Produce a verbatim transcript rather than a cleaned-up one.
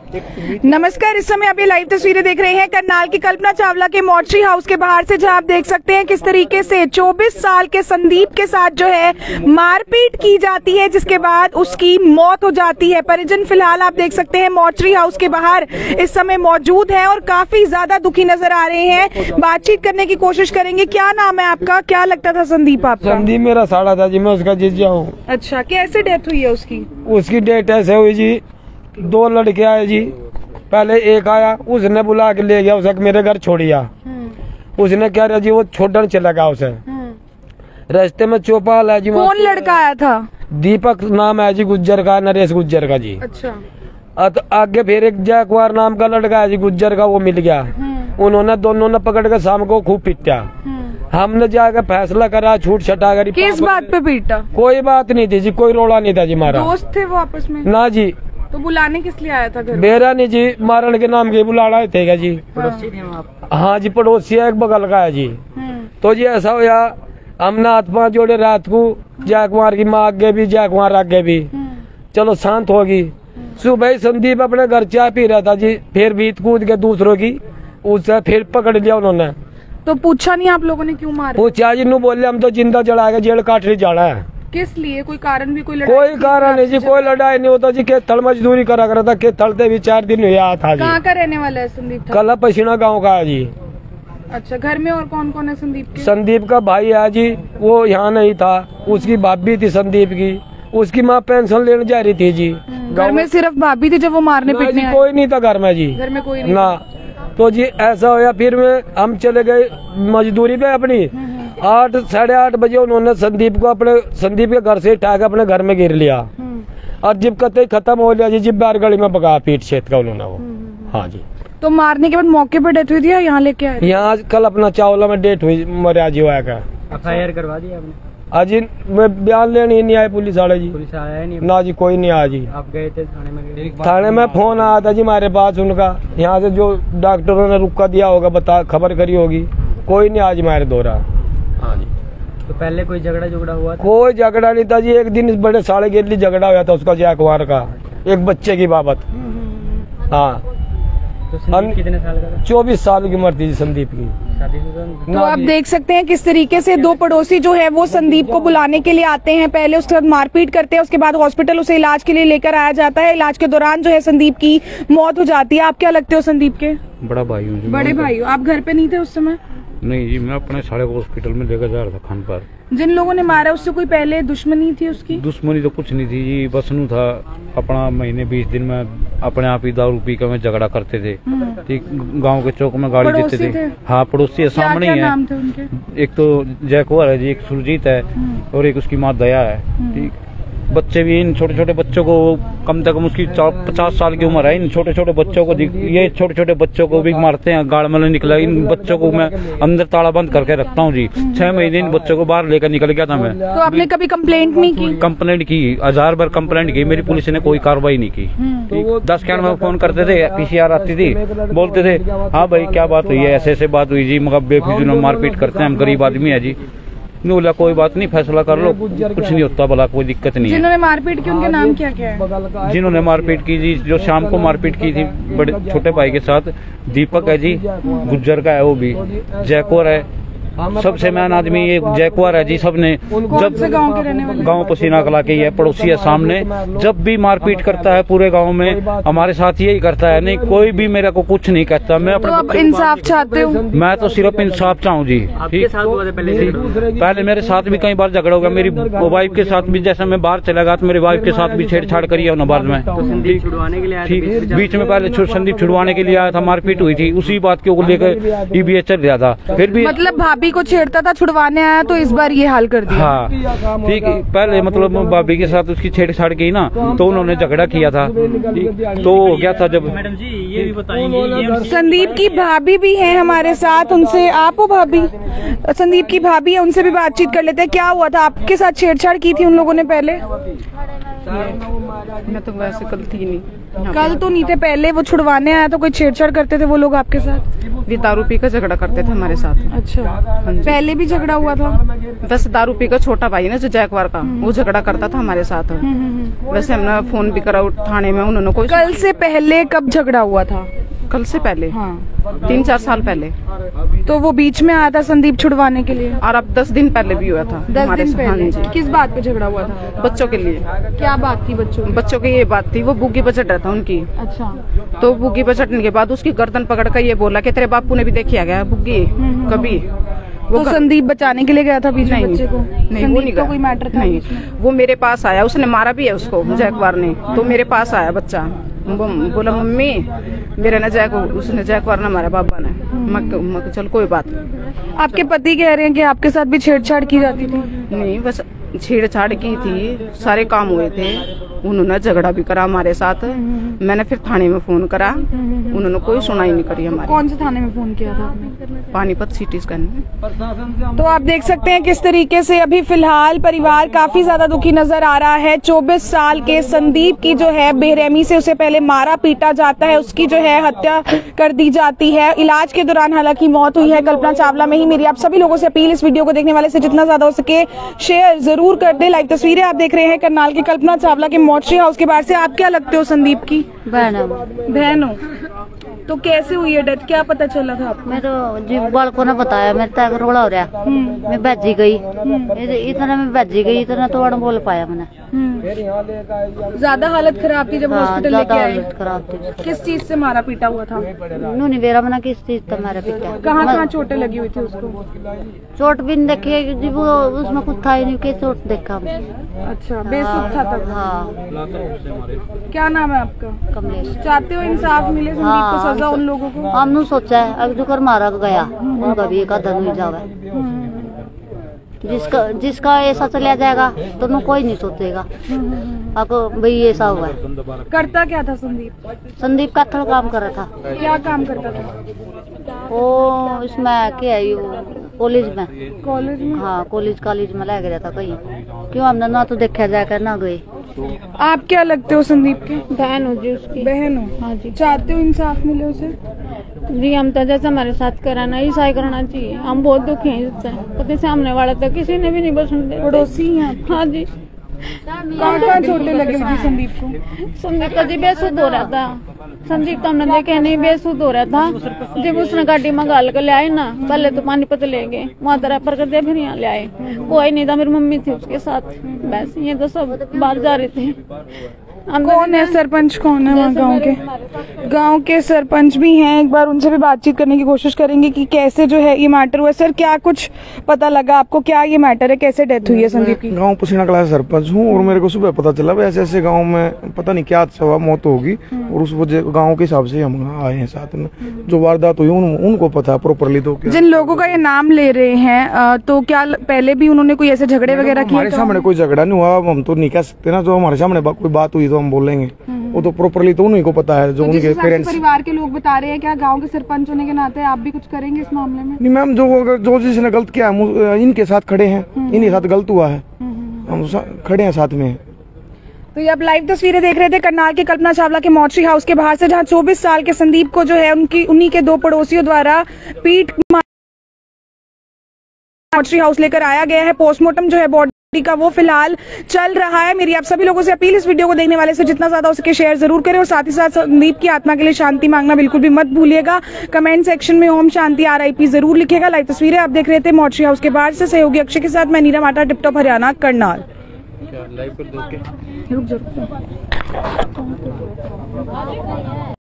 नमस्कार, इस समय आप ये लाइव तस्वीरें देख रहे हैं करनाल की कल्पना चावला के मॉर्चरी हाउस के बाहर से, जहां आप देख सकते हैं किस तरीके से चौबीस साल के संदीप के साथ जो है मारपीट की जाती है, जिसके बाद उसकी मौत हो जाती है। परिजन फिलहाल आप देख सकते हैं मॉर्चरी हाउस के बाहर इस समय मौजूद है और काफी ज्यादा दुखी नजर आ रहे हैं। बातचीत करने की कोशिश करेंगे। क्या नाम है आपका? क्या लगता था संदीप आपका? संदीप मेरा साड़ा था जी, मैं उसका जीजा हूँ। अच्छा, कैसे डेथ हुई है उसकी? उसकी डेथ ऐसे हुई जी, दो लड़के आए जी। पहले एक आया, उसने बुला के ले गया उसे, मेरे घर छोड़िया। उसने क्या रहा जी, वो छोड़ने चला गया उसे। रास्ते में चौपाल है जी। कौन लड़का आया था? दीपक नाम है जी, गुज्जर का, नरेश गुज्जर का जी। अच्छा। तो आगे फिर एक जयकुमार नाम का लड़का है जी, गुज्जर का, वो मिल गया। उन्होंने दोनों ने पकड़ के शाम को खूब पीटा। हमने जाकर फैसला करा, छूट छटा करी। किस बात पे पीटा? कोई बात नहीं थी जी, कोई रोड़ा नहीं था जी। हमारा दोस्त थे वो आपस में? ना जी। तो बुलाने किस लिए आया था घर? मेरा नहीं जी, मारण के नाम के बुलाना थे क्या जी। पड़ोसी थे आप? हाँ जी, पड़ोसी एक बगल का है जी। तो जी ऐसा हुआ, हमने हाथ पांच जोड़े रात को, जयकुमार की माँ आगे भी, जयकुमार आगे भी। चलो शांत होगी। सुबह संदीप अपने घर चाय पी रहा था जी, फिर बीत कूद के दूसरों की उससे फिर पकड़ लिया उन्होंने। तो पूछा नहीं आप लोगों ने क्यों मारा? पूछा जी, नू बोले हम तो जिंदा जला के जेल काट जाना है। किस लिए? कोई कारण भी? कोई लड़ाई? कोई कारण नहीं जी, कोई लड़ाई नहीं होता जी। खेतल मजदूरी करा करा था, खेतल से भी चार दिन हुआ था जी। कहाँ का रहने वाला है संदीप? कला पसीना गाँव का है जी। अच्छा, घर में और कौन कौन है संदीप के? संदीप का भाई है जी, वो यहाँ नहीं था। उसकी भाभी थी संदीप की, उसकी माँ पेंशन लेने जा रही थी जी। घर में सिर्फ भाभी थी जब वो मारने पीटने आए? कोई नहीं था घर में जी। घर में कोई नहीं ना। तो जी ऐसा हुआ, फिर में हम चले गए मजदूरी पे अपनी। आठ साढ़े आठ बजे उन्होंने संदीप को अपने संदीप के घर से उठा के अपने घर में गिर लिया और जिब कतई खत्म हो लिया जी, जिब बार गली में भगा पीट छेद का उन्होंने वो। हाँ जी। तो मारने के बाद मौके पर डेथ हुई थी या यहाँ लेके आए? यहाँ कल अपना चावला में डेथ हुई, मरिया जी हुआ का। एफ आई आर करवा दी आपने? अजी मैं बयान लेने ही नहीं आए पुलिस वाले जी। पुलिस आया नहीं? ना जी, कोई नहीं आया जी। आप गए थे थाने में? गए थाने में फोन आया था जी हमारे पास उनका, यहाँ से जो डॉक्टरों ने रुका दिया होगा, बता खबर करी होगी। कोई नहीं आज हमारे दौरा। हाँ जी। तो पहले कोई झगड़ा झगड़ा हुआ था? कोई झगड़ा नहीं था जी। एक दिन बड़े साढ़े गेली झगड़ा हुआ था उसका, जयकुमार का, एक बच्चे की बाबत। हाँ। तो संदीप कितने साल का था? चौबीस साल की उम्र थी जी संदीप की। तो आप देख सकते हैं किस तरीके से दो पड़ोसी जो है वो संदीप को बुलाने के लिए आते हैं, पहले उसके साथ मारपीट करते हैं, उसके बाद हॉस्पिटल उसे इलाज के लिए लेकर आया जाता है। इलाज के दौरान जो है संदीप की मौत हो जाती है। आप क्या लगते हो संदीप के? बड़ा भाई हूँ। बड़े भाई हो? आप घर पे नहीं थे उस समय? नहीं जी, मैं अपने साले को हॉस्पिटल में लेकर जा रहा था खान पर। जिन लोगों ने मारा उससे कोई पहले दुश्मनी थी उसकी? दुश्मनी तो कुछ नहीं थी जी, बस नू था अपना महीने बीस दिन में अपने आप ही दारू पी कर में झगड़ा करते थे। ठीक, गांव के चौक में गाड़ी देते थे, थे। हाँ, पड़ोसी है, सामने ही है। नाम थे उनके? एक तो जयकुमार है जी, एक सुरजीत है और एक उसकी माँ दया है। ठीक, बच्चे भी, इन छोटे छोटे बच्चों को, कम से कम उसकी पचास साल की उम्र है, इन छोटे छोटे बच्चों को, ये छोटे छोटे बच्चों को भी मारते हैं। गाड़ में निकला, इन बच्चों को मैं अंदर ताला बंद करके रखता हूँ जी। छह महीने इन बच्चों को बाहर लेकर निकल गया था मैं। तो आपने कभी कंप्लेंट नहीं की? कंप्लेंट की, हजार बार कंप्लेंट की, मेरी पुलिस ने कोई कार्रवाई नहीं की। दस कैंड में फोन करते थे, पीसीआर आती थी, बोलते थे हाँ भाई क्या बात हुई है, ऐसे ऐसे बात हुई जी, मगर बेफिजूल मारपीट करते हैं, हम गरीब आदमी है जी। बोला कोई बात नहीं, फैसला कर लो, कुछ नहीं होता, भला कोई दिक्कत नहीं है। जिन्होंने मारपीट की उनके नाम क्या क्या है? जिन्होंने मारपीट की जी, जो शाम को मारपीट की थी बड़े छोटे भाई के साथ, दीपक है जी, गुज्जर का है वो भी, जयकुमार है, सबसे मैन आदमी ये जयकुमार है जी। सबने जब गांव के रहने वाले? गांव पसीना कला के है, पड़ोसी है सामने। जब भी मारपीट करता है पूरे गांव में हमारे साथ यही करता है, नहीं कोई भी मेरे को कुछ नहीं कहता। मैं तो आप इंसाफ चाहते हो? मैं तो सिर्फ इंसाफ चाहूँ जी। ठीक, पहले मेरे साथ भी कई बार झगड़ा हो गया, मेरी वाइफ के साथ भी। जैसे मैं बाहर चला गया तो मेरी वाइफ के साथ भी छेड़छाड़ करी है बाद में। ठीक, बीच में पहले संदीप छुड़वाने के लिए आया था, मारपीट हुई थी, उसी बात को लेकर ईबीएच चल रहा था। फिर भी मतलब भाभी को छेड़ता था, छुड़वाने आया तो इस बार ये हाल कर दिया। हाँ ठीक, पहले मतलब भाभी के साथ उसकी छेड़छाड़ की ना, तो उन्होंने झगड़ा किया था, तो हो गया था। जब मैडम जी ये भी बताएंगे, संदीप की भाभी भी है हमारे साथ, उनसे आप हो भाभी? संदीप की भाभी है, उनसे भी बातचीत कर लेते हैं। क्या हुआ था, आपके साथ छेड़छाड़ की थी उन लोगों ने पहले? मैं तो वैसे कल थी नहीं। कल तो नहीं थे, पहले वो छुड़वाने आया तो कोई छेड़छाड़ करते थे वो लोग आपके साथ? भी दारू पी कर झगड़ा करते थे हमारे साथ। अच्छा, हाँ जी। पहले भी झगड़ा हुआ था? बस दारू पी कर छोटा भाई ना जो जयकुमार का, वो झगड़ा करता था हमारे साथ। वैसे हमने फोन भी करा थाने में, उन्होंने कोई। कल से पहले कब झगड़ा हुआ था? कल से पहले हाँ, तीन चार साल पहले। तो वो बीच में आया था संदीप छुड़वाने के लिए? और अब दस दिन पहले भी हुआ था दस हमारे दिन साथ। हाँ पहले जी। किस बात पे झगड़ा हुआ था? बच्चों के लिए। क्या बात थी बच्चों की? बच्चों की ये बात थी, वो बुग्गी बचट रहा था उनकी। अच्छा, तो बुग्गी बचटने के बाद उसकी गर्दन पकड़ कर ये बोला कि तेरे बापू ने भी देखी गया बुग्गी कभी। वो तो संदीप बचाने के लिए गया था बीच में बच्चे को? नहीं, वो नहीं का कोई मैटर था? नहीं, वो मेरे पास आया, उसने मारा भी है उसको जयकुमार ने। तो मेरे पास आया बच्चा, बोला मम्मी मेरे न जय को उसने जयकुमार ने मारा बाबा ने। मक, मक, चल कोई बात नहीं। आपके पति कह रहे हैं कि आपके साथ भी छेड़छाड़ की जाती थी? नहीं, बस छेड़छाड़ की थी, सारे काम हुए थे। उन्होंने झगड़ा भी करा हमारे साथ। मैंने फिर थाने में फोन करा, उन्होंने कोई सुनाई नहीं करी हमारी। कौन से थाने में फोन किया था? पानीपत सिटी स्कैन में। तो आप देख सकते हैं किस तरीके से अभी फिलहाल परिवार काफी ज्यादा दुखी नजर आ रहा है। चौबीस साल के संदीप की जो है बेरहमी से उसे पहले मारा पीटा जाता है, उसकी जो है हत्या कर दी जाती है। इलाज के दौरान हालांकि मौत हुई है कल्पना चावला में ही। मेरी आप सभी लोगों से अपील, इस वीडियो को देखने वाले से जितना ज्यादा हो सके शेयर जरूर कर दे। लाइव तस्वीरें आप देख रहे हैं करनाल की कल्पना चावला के मोर्चरी हाउस के बाहर से। आप क्या लगते हो संदीप की? बहन है। बहन हो? तो कैसे हुई है डेथ, क्या पता चला था आपको? मैं तो जी बालकों ने बताया, मेरे तक रोड़ा हो रहा, मैं भेजी गई, इतना मैं भेजी गई, इतना तो और बोल पाया मैंने। ज्यादा हालत खराब थी जब हाँ, हॉस्पिटल लेके आए? हालत खराब थी। किस चीज से मारा पीटा हुआ था? नूनी बेरा मना किस चीज था मारा पीटा? कहाँ कहाँ चोटें लगी हुई थी उसको? चोट भी नहीं देखी जी, वो उसमें कुछ था ही नहीं कि चोट देखा हमने। अच्छा, बेसुध था तब? हाँ। क्या नाम है आपका? कमलेश। चाहते हो इंसाफ मिले संदीप हाँ, को, सजा उन लोगों को? हमने सोचा है अब जो कर मारा गया उनका भी एक आधा नहीं जावे। जिसका जिसका ऐसा चला जाएगा तो न कोई नहीं सोचेगा अब भाई ऐसा हुआ है। करता क्या था संदीप? संदीप का थोड़ा काम कर रहा था। क्या काम करता था वो इसमें क्या है, कॉलेज में। कॉलेज में? हाँ, कॉलेज कॉलेज में लग रहा था कहीं। क्यों हमने ना तो देखा जाकर ना गए। आप क्या लगते हो संदीप के? बहन हो जी उसकी। बहन हो? हाँ जी। चाहते हो इंसाफ मिले उसे? जी हम तो जैसे हमारे साथ कराना ऐसा करना चाहिए। हम बहुत दुखी हैं इससे, पति सामने वाला तो किसी ने भी नहीं बसने दिया। पड़ोसी हैं? हाँ जी। कहाँ कहाँ चोटें लगी हुई थी संदीप को? संदीप का जी बेसुध हो रहा था। संदीप तो हमने देखे नहीं, बेसुध हो रहा था। जब उसने गाड़ी में गाल कर ले आए ना, पहले तो पानीपत ले गए, वहाँ तरह पर कर दिया, फिर यहाँ ले आए। कोई नहीं था, मेरी मम्मी थी उसके साथ, बस ये तो सब बाहर जा रहे थे। कौन है सरपंच, कौन है वहाँ गांव के? गांव के सरपंच भी हैं, एक बार उनसे भी बातचीत करने की कोशिश करेंगे कि कैसे जो है ये मैटर हुआ। सर, क्या कुछ पता लगा आपको, क्या ये मैटर है, कैसे डेथ हुई है संदीप की? गांव पुसीना कला से सरपंच हूँ और मेरे को सुबह पता चला ऐसे ऐसे गांव में पता नहीं क्या हुआ, मौत होगी, और उस वजह गांव के हिसाब से हम आए हैं साथ में। जो वारदात हुई उन, उनको पता है प्रॉपरली। तो जिन लोगों का ये नाम ले रहे हैं तो क्या पहले भी उन्होंने कोई ऐसे झगड़े वगैरह किए? हमारे सामने कोई झगड़ा नहीं हुआ, हम तो नहीं कह सकते ना। जो हमारे सामने कोई बात हुई तो हम बोलेंगे, वो तो प्रॉपरली तो उन्हीं को पता है जो तो उनके पेरेंट्स। परिवार के लोग बता रहे हैं, क्या गांव के सरपंच होने के नाते आप भी कुछ करेंगे इस मामले में? नहीं मैम, जो अगर जो जिसने गलत किया है इनके साथ खड़े हैं, इन्हीं साथ गलत हुआ है, हम खड़े हैं साथ में। तो ये आप लाइव तस्वीरें देख रहे थे करनाल के कल्पना चावला के मोर्चरी हाउस के बाहर से, जहां चौबीस साल के संदीप को जो है उनकी उन्हीं के दो पड़ोसियों द्वारा पीट मोर्चरी हाउस लेकर आया गया है। पोस्टमार्टम जो है बॉडी का वो फिलहाल चल रहा है। मेरी आप सभी लोगों से अपील, इस वीडियो को देखने वाले से जितना ज्यादा हो सके शेयर जरूर करें और साथ ही साथ संदीप की आत्मा के लिए शांति मांगना बिल्कुल भी मत भूलिएगा। कमेंट सेक्शन में Om Shanti are I P जरूर लिखेगा। लाइव तस्वीरें आप देख रहे थे मोर्चरी हाउस के बाहर से, सहयोगी अक्षय के साथ मैं नीरा माटा, टिपटॉप हरियाणा, करनाल। रुक जाओ।